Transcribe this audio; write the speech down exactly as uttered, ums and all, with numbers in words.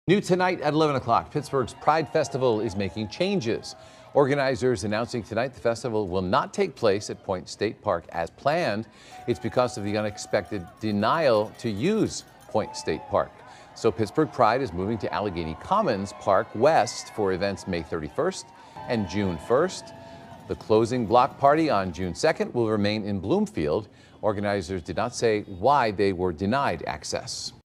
New tonight at eleven o'clock, Pittsburgh's Pride Festival is making changes. Organizers announcing tonight the festival will not take place at Point State Park as planned. It's because of the unexpected denial to use Point State Park. So Pittsburgh Pride is moving to Allegheny Commons Park West for events May thirty-first and June first. The closing block party on June second will remain in Bloomfield. Organizers did not say why they were denied access.